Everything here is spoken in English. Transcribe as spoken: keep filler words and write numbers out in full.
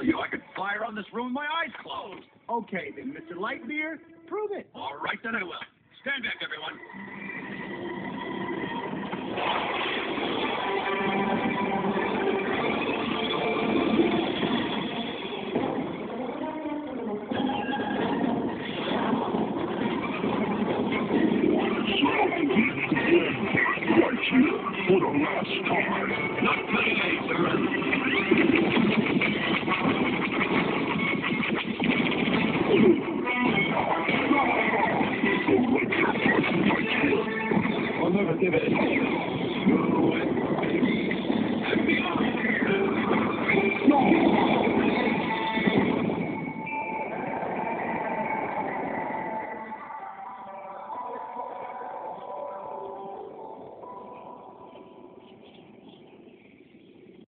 tell you, I could fly around this room with my eyes closed. Okay, then, Mister Lightbeer, prove it. All right, then I will. Stand back, everyone.